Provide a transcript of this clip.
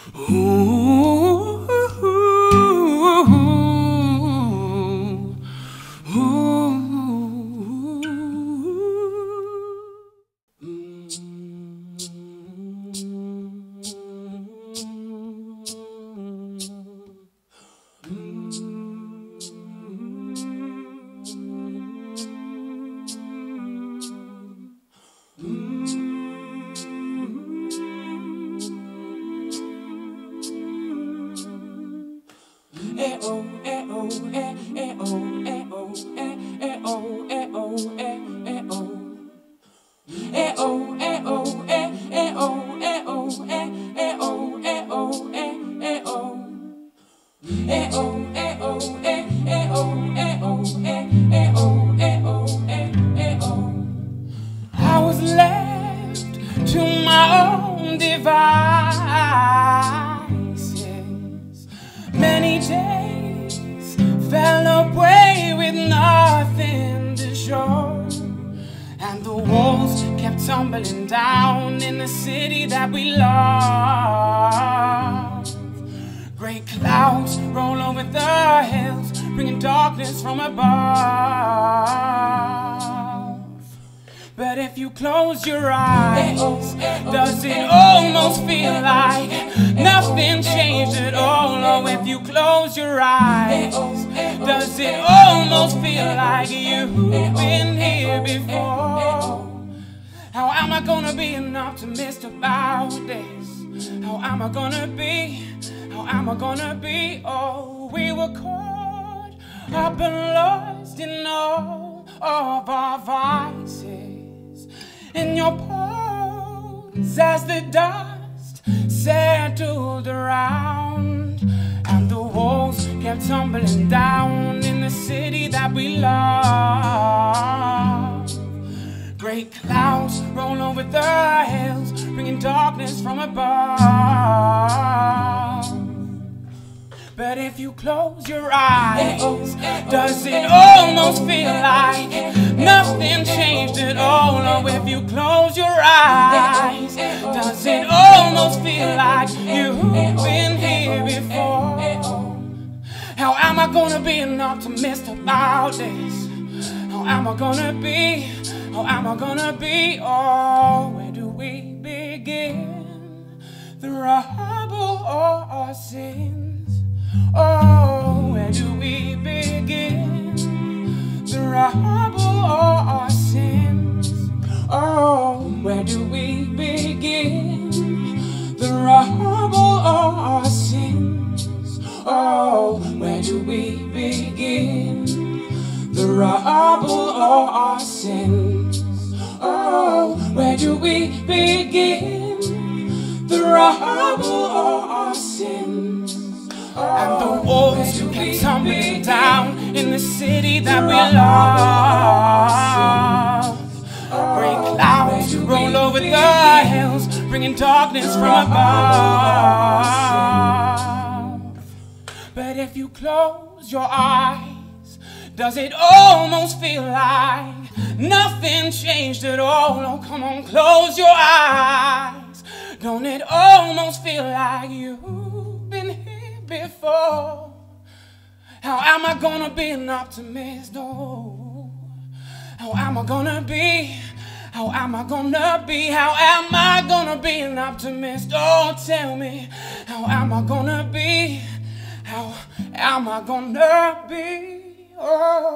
Tumbling down in the city that we love. Great clouds roll over the hills, bringing darkness from above. But if you close your eyes, does it almost feel like nothing changed at all? Or if you close your eyes, does it almost feel like you've been here before? How am I gonna be an optimist about this? How am I gonna be? How am I gonna be? Oh, we were caught up and lost in all of our vices. In your pose as the dust settled around, and the walls kept tumbling down in the city that we love. Great clouds roll over the hills, bringing darkness from above. But if you close your eyes, does it almost feel like nothing changed at all? Or if you close your eyes, does it almost feel like you've been here before? How am I gonna be an optimist about this? How am I gonna be? How am I gonna be? Oh, where do we begin? The rubble or our sins? Oh, where do we begin? The rubble or our sins? Oh, where do we begin? The rubble or our sins? Oh, where do we begin? The rubble or our sins? Oh, where do we begin? The rubble or our sins? And the walls kept tumbling down in the city that we love. Great clouds roll over the hills, bringing darkness from above. But if you close your eyes, does it almost feel like nothing changed at all? Oh, come on, close your eyes. Don't it almost feel like you've been here before? How am I gonna be an optimist? Oh, how am I gonna be? How am I gonna be? How am I gonna be an optimist? Oh, tell me, how am I gonna be? How am I gonna be? Oh.